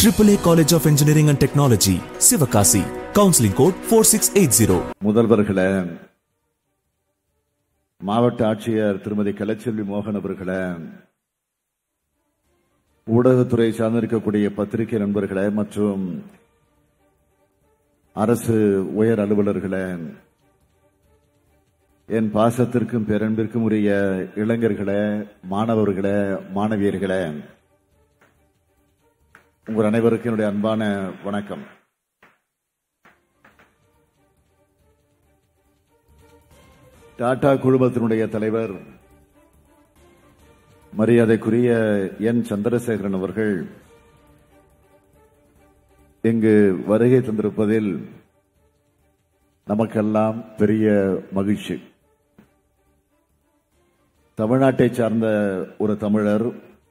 AAA College of Engineering and Technology, Sivakasi. Counseling code 4680. முதல்வர்களே, மாவட்ட ஆட்சியர் திருமதி கலைச்செல்வி மோகன் அவர்களே, ஊடகத்துறை சார்ந்திருக்கக்கூடிய பத்திரிகை நண்பர்களே மற்றும் அரசு உயர் அலுவலர்களே, என் பாசத்திற்கும் பேரன்பிற்கும் உரிய இளைஞர்களே, மாணவர்களே, மாணவியர்களே, உங்கள் அனைவருக்கும் என்னுடைய அன்பான வணக்கம். டாடா குழுமத்தினுடைய தலைவர் மரியாதைக்குரிய என் சந்திரசேகரன் அவர்கள் இங்கு வருகை தந்திருப்பதில் நமக்கெல்லாம் பெரிய மகிழ்ச்சி. தமிழ்நாட்டை சார்ந்த ஒரு தமிழர்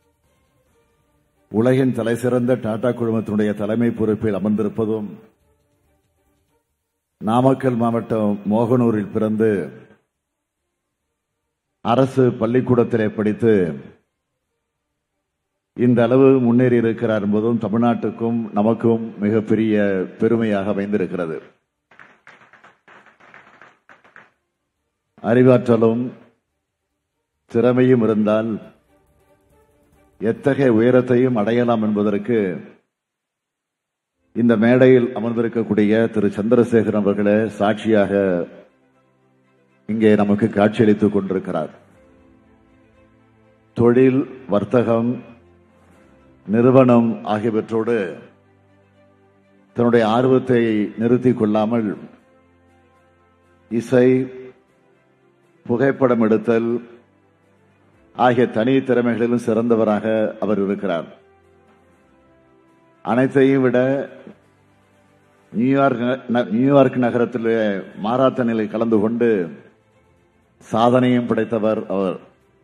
உலகின் தலைசிறந்த டாடா குழுமத்தினுடைய தலைமை பொறுப்பில் அமர்ந்திருப்பதும், நாமக்கல் மாவட்டம் மோகனூரில் பிறந்து அரசு பள்ளிக்கூடத்திலே படித்து இந்த அளவு முன்னேறி இருக்கிறார் என்பதும் தமிழ்நாட்டுக்கும் நமக்கும் மிகப்பெரிய பெருமையாக அமைந்திருக்கிறது. அறிவாற்றலும் திறமையும் இருந்தால் எத்தகைய உயரத்தையும் அடையலாம் என்பதற்கு இந்த மேடையில் அமர்ந்திருக்கக்கூடிய திரு சந்திரசேகரன் அவர்களே சாட்சியாக இங்கே நமக்கு காட்சியளித்துக் கொண்டிருக்கிறார். தொழில், வர்த்தகம், நிறுவனம் ஆகியவற்றோடு தன்னுடைய ஆர்வத்தை நிறுத்திக் கொள்ளாமல் இசை, புகைப்படம் எடுத்தல் ஆகிய தனி திறமைகளிலும் சிறந்தவராக அவர் இருக்கிறார். அனைத்தையும் விட நியூயார்க் நகரத்தில் மாரத்தானில் கலந்து கொண்டு சாதனையும் படைத்தவர் அவர்.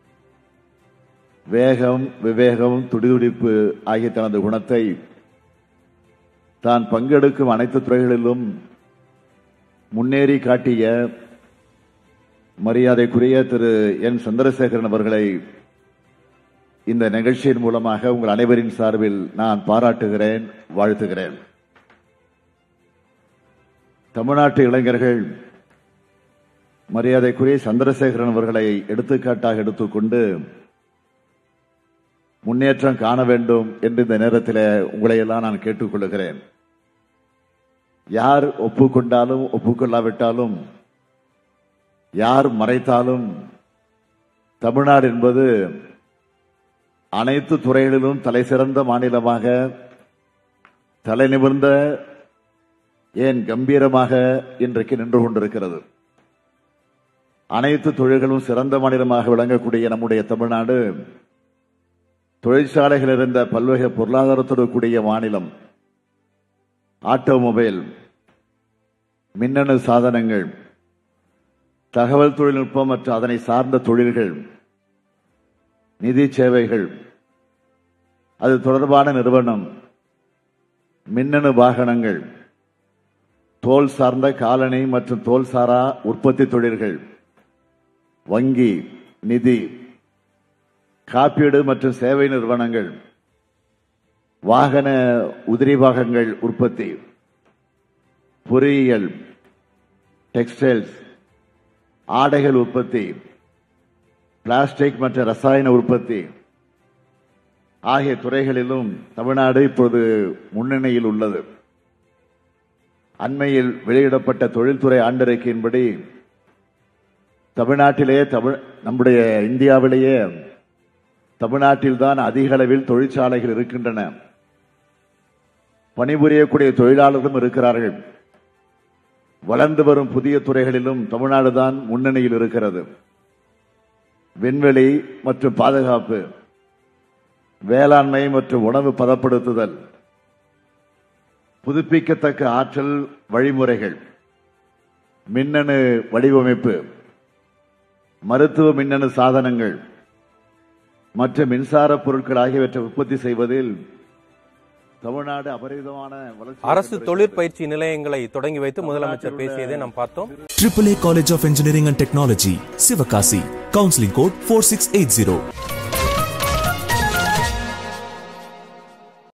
வேகம், விவேகம், துடிதுடிப்பு ஆகிய தனது குணத்தை தான் பங்கெடுக்கும் அனைத்து துறைகளிலும் முன்னேறி காட்டிய மரியாதைக்குரிய திரு என் சந்திரசேகரன் அவர்களை இந்த நிகழ்ச்சியின் மூலமாக உங்கள் அனைவரின் சார்பில் நான் பாராட்டுகிறேன், வாழ்த்துகிறேன். தமிழ்நாட்டு இளைஞர்கள் மரியாதைக்குரிய சந்திரசேகரன் அவர்களை எடுத்துக்காட்டாக எடுத்துக்கொண்டு முன்னேற்றம் காண வேண்டும் என்று இந்த நேரத்தில் உங்களை எல்லாம் நான் கேட்டுக்கொள்கிறேன். யார் ஒப்புக்கொண்டாலும் ஒப்புக்கொள்ளாவிட்டாலும், யார் மறைத்தாலும், தமிழ்நாடு என்பது அனைத்து துறைகளிலும் தலை சிறந்த மாநிலமாக, தலை நிமிர்ந்த, ஏன் கம்பீரமாக இன்றைக்கு நின்று கொண்டிருக்கிறது. அனைத்து தொழில்களும் சிறந்த மாநிலமாக விளங்கக்கூடிய நம்முடைய தமிழ்நாடு தொழிற்சாலைகள் இருந்த பல்வகை பொருளாதாரத்தோடு கூடிய மாநிலம். ஆட்டோமொபைல், மின்னணு சாதனங்கள், தகவல் தொழில்நுட்பம் மற்றும் அதனை சார்ந்த தொழில்கள், நிதி சேவைகள், அது தொடர்பான நிறுவனம், மின்னணு வாகனங்கள், தோல் சார்ந்த காலணி மற்றும் தோல் சாரா உற்பத்தி தொழில்கள், வங்கி, நிதி, காப்பீடு மற்றும் சேவை நிறுவனங்கள், வாகன உதிரி பாகங்கள் உற்பத்தி, பொறியியல், டெக்ஸ்டைல்ஸ், ஆடைகள் உற்பத்தி, பிளாஸ்டிக் மற்றும் ரசாயன உற்பத்தி ஆகிய துறைகளிலும் தமிழ்நாடு இப்போது முன்னணியில் உள்ளது. அண்மையில் வெளியிடப்பட்ட தொழில்துறை ஆண்டறிக்கையின்படி தமிழ்நாட்டிலேயே நம்முடைய இந்தியாவிலேயே தமிழ்நாட்டில்தான் அதிக அளவில் தொழிற்சாலைகள் இருக்கின்றன. பணிபுரியக்கூடிய தொழிலாளர்களும் இருக்கிறார்கள். வளர்ந்து வரும் புதிய துறைகளிலும் தமிழ்நாடுதான் முன்னணியில் இருக்கிறது. விண்வெளி மற்றும் பாதுகாப்பு, வேளாண்மை மற்றும் உணவு பதப்படுத்துதல், புதுப்பிக்கத்தக்க ஆற்றல் வழிமுறைகள், மின்னணு வடிவமைப்பு, மருத்துவ மின்னணு சாதனங்கள் மற்றும் மின்சார பொருட்கள் ஆகியவற்றை உற்பத்தி செய்வதில் தமிழ்நாடு அபரிதமான வளர்ச்சி. அரசு தொழிற்பயிற்சி நிலையங்களை தொடங்கி வைத்து முதலமைச்சர் பேசியதை நாம் பார்த்தோம். AAA College of Engineering and Technology, Sivakasi. Counseling code 4680.